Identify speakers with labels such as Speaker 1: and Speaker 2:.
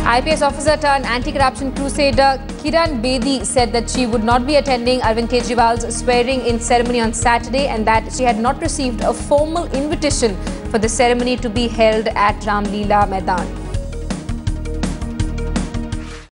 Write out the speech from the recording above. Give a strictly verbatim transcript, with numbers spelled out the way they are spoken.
Speaker 1: I P S officer turned anti-corruption crusader Kiran Bedi said that she would not be attending Arvind Kejriwal's swearing-in ceremony on Saturday and that she had not received a formal invitation for the ceremony to be held at Ramlila Maidan.